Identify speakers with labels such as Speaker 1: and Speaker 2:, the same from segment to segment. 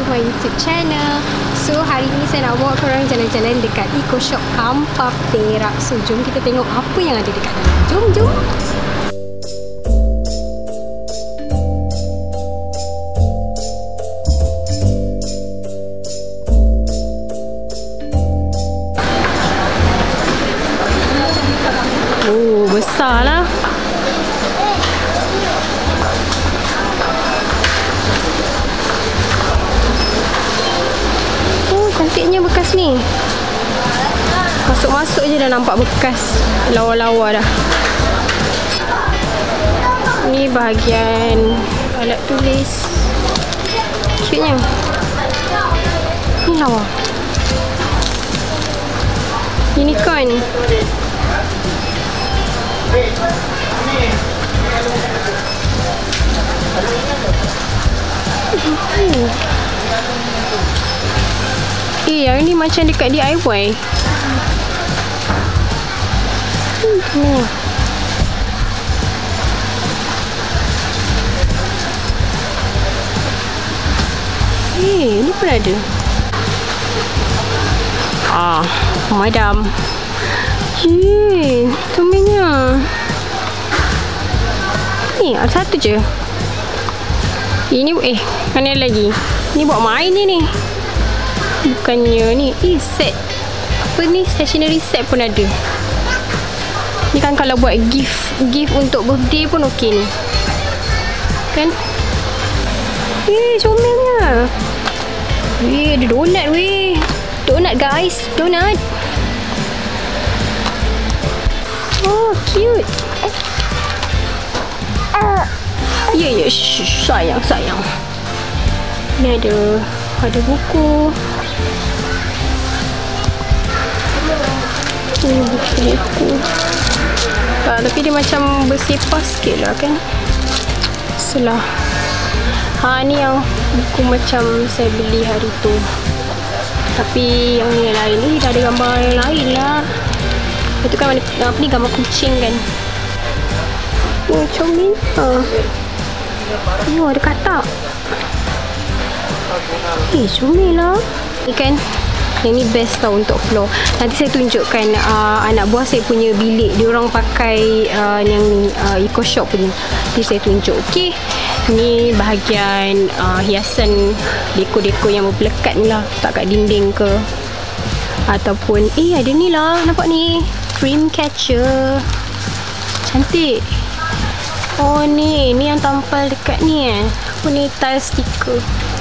Speaker 1: my YouTube channel. So hari ni saya nak bawa korang jalan-jalan dekat Eco Shop Hampah Perak. So jom kita tengok apa yang ada dekat dalam. Jom. Oh, besar lah. Oh, cantiknya bekas ni. Masuk-masuk je dah nampak bekas lawa-lawa dah. Ni bahagian alat tulis. Cute-nya. Ni lawa. Unicorn. Yang ni macam dekat DIY. Ni pun ada. Madam. Tumbingnya. Ni ada satu je. Ini mana lagi? Ni buat main ni. Bukannya ni. Set. Apa ni? Stationery set pun ada. Ni kan kalau buat gift untuk birthday pun okey ni. Kan? Comelnya. Ada donat weh. Donat guys. Donat. Oh, cute. Ya, sayang. Ni ada buku. Ni buku. Tapi dia macam bersepah sikit lah kan. Selah. Ni yang buku macam saya beli hari tu. Tapi yang ni lain ni dah ada gambar yang lain lah. Itu kan apa ni, gambar kucing kan. Comel. Ada katak. Comel lah. Ni kan, yang ni best tau untuk floor. Nanti saya tunjukkan anak buah saya punya bilik. Diorang pakai yang ni Eco Shop punya. Nanti saya tunjuk. Okey. Ni bahagian hiasan deko-deko yang berpelekat ni lah. Tak kat dinding ke. Ataupun ada ni lah. Nampak ni, dream catcher. Cantik. Oh ni yang tampal dekat ni Apa ni, tile stiker.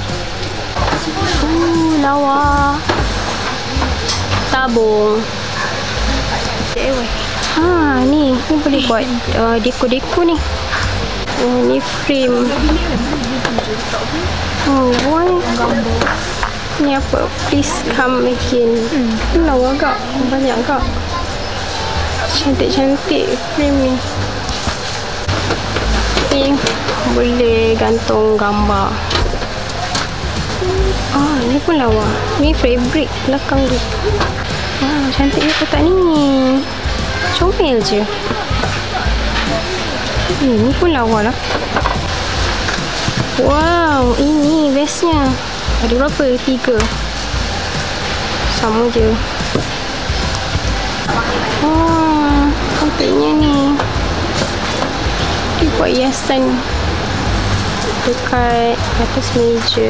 Speaker 1: Lawa. Tabung. Ni boleh buat deko-deko ni. Ni frame. Ni apa? Please come again. Lawa agak. Banyak agak. Cantik-cantik frame ni. Boleh gantung gambar. Ni pun lawa. Ni fabric belakang tu. Cantiknya kotak ni. Comel je. Ni pun lawa lah. Wow, ini bestnya. Ada berapa? 3. Sama je. Cantiknya ni. Dia buat hiasan dekat atas meja.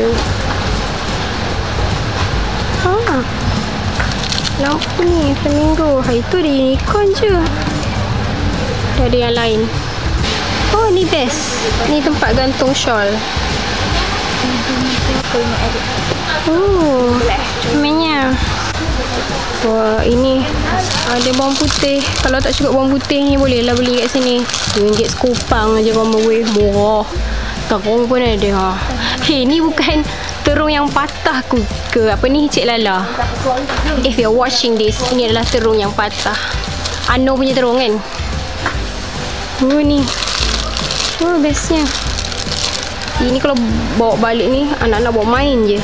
Speaker 1: Lampu ni flamingo. Itu ada unicorn je. Dah ada yang lain. Ni best. Ni tempat gantung shawl. Comelnya. Wah, ini ada bawang putih. Kalau tak cukup bawang putih ni, boleh lah beli kat sini. RM2 sekupang aja bawang weh. Murah. Terung pun ada. Ni bukan terung yang patah ke apa ni, Cik Lala. If you're watching this, ini adalah terung yang patah. Ano punya terung kan. Ni. Bestnya. Ini kalau bawa balik ni, anak-anak bawa main je.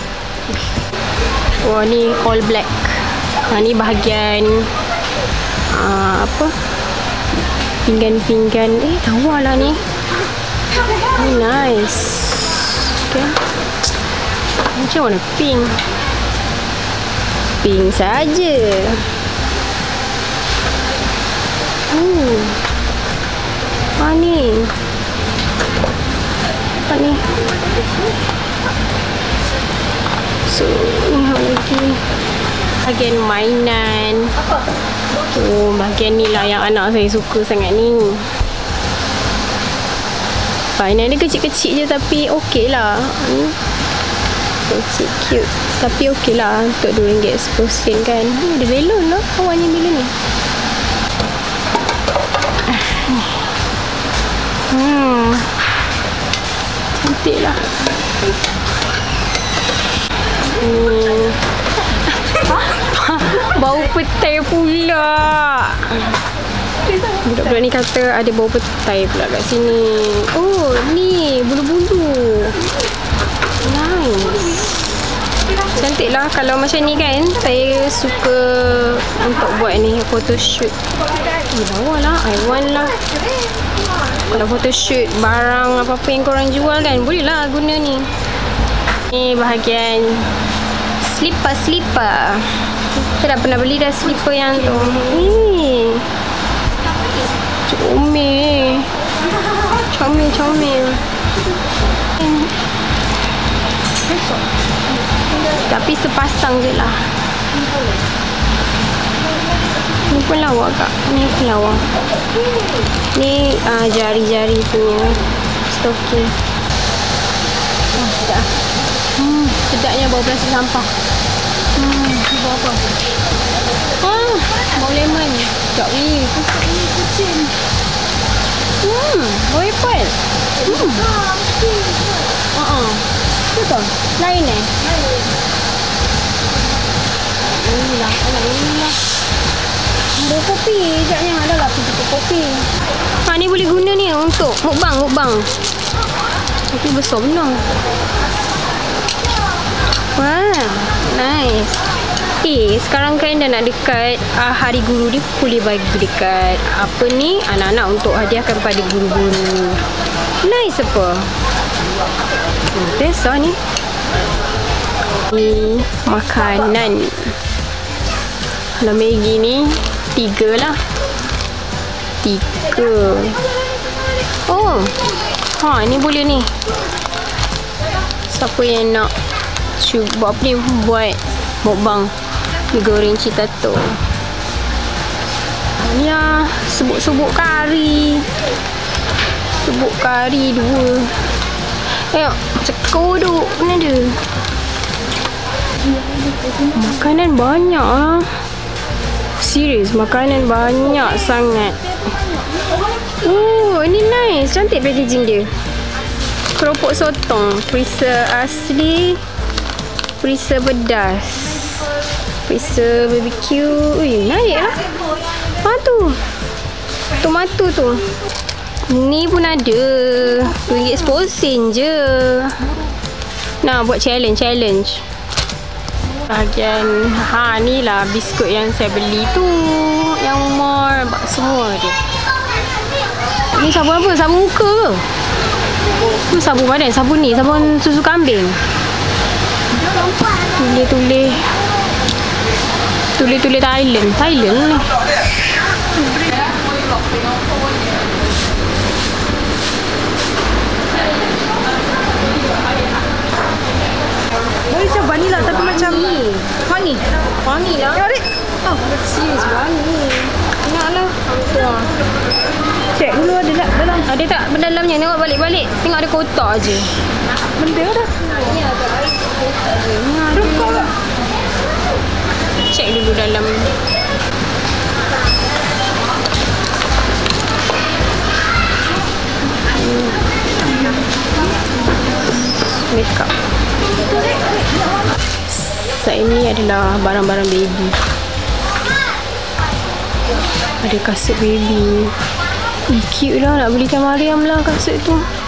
Speaker 1: Ni all black. Ni bahagian apa, pinggan-pinggan. Lawa lah ni. Nice. Okay. Macam warna pink. Pink saja. Apa ni? Apa ni? So, ni lagi bahagian mainan. Oh, bahagian ni lah yang anak saya suka sangat ni. Mainan dia kecil-kecil je tapi okey lah. Kecil cute tapi okey lah untuk RM2.10 kan. Ada balon lah awalnya balon ni. Cantik lah. Bau petai pula. Budak-budak ni kata ada bau petai pula kat sini. Oh, ni bulu-bulu. Nice. Cantik lah kalau macam ni kan. Saya suka untuk buat ni photoshoot. Bawa lah, I want lah. Kalau photoshoot barang apa-apa yang korang jual kan, boleh lah guna ni. Ni bahagian slipper. Saya dah pernah beli dah slipper yang tu. Comel. Tapi sepasang je lah. Ni pun lawa kak. Ni pun lawa. Ni jari-jari punya stocking. Sedap. Sedapnya bau plastik sampah. Bau apa? Bau lemon. Sekejap ni. Kucing. Bau apple. Betul? Lain Inilah. Bau kopi. Sekejapnya ada lah pergi kopi. Ni boleh guna ni untuk mukbang. Kopi besar benar. Wah, nice. Sekarang kan dah nak dekat Hari Guru, dia boleh bagi dekat apa ni, anak-anak untuk hadiahkan kepada guru-guru. Nice apa? Best lah ni. Ni makanan. Kalau Maggi ni 3 lah. 3. Oh, ni boleh ni. Siapa yang nak buat apa ni, buat mukbang mi goreng citato. Ni lah subuk kari. Subuk kari 2. Tengok cekor duk. Mana dia? Makanan banyak lah. Serius, makanan banyak sangat. Ini nice. Cantik packaging dia. Keropok sotong. Perisa asli. Perisa pedas. Perisa BBQ. Naik lah. Tu. Tomato tu. Ni pun ada. RM2.10 je. Nak buat challenge. Bahagian ni lah biskut yang saya beli tu. Yang mall. Semua dia. Ni sabun apa? Sabun muka ke? Tu sabun badan. Sabun ni. Sabun susu kambing. Tulis Thailand ni. Macam vanilla tapi macam ni. Wangi lah. Serius wangi. Ingatlah. Cek dulu ada tak dalam. Ada tak dalamnya? Tengok balik-balik. Tengok ada kotak je. Benda dah. Ni ada air kotak je. Ada. Cek dulu dalam. Makeup. Set ini adalah barang-barang baby. Ada kasut baby. Cute lah, nak belikan Mariam lah kasut tu.